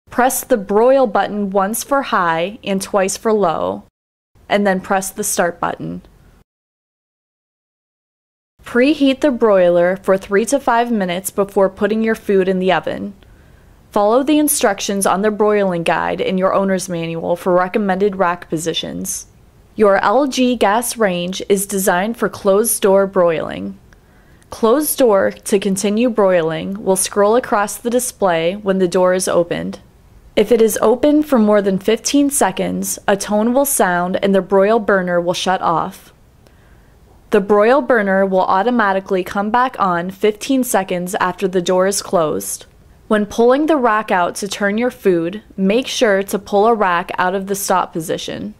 Press the broil button once for high and twice for low, and then press the start button. Preheat the broiler for 3 to 5 minutes before putting your food in the oven. Follow the instructions on the broiling guide in your owner's manual for recommended rack positions. Your LG gas range is designed for closed-door broiling. Closed door to continue broiling will scroll across the display when the door is opened. If it is open for more than 15 seconds, a tone will sound and the broil burner will shut off. The broil burner will automatically come back on 15 seconds after the door is closed. When pulling the rack out to turn your food, make sure to pull a rack out of the stop position.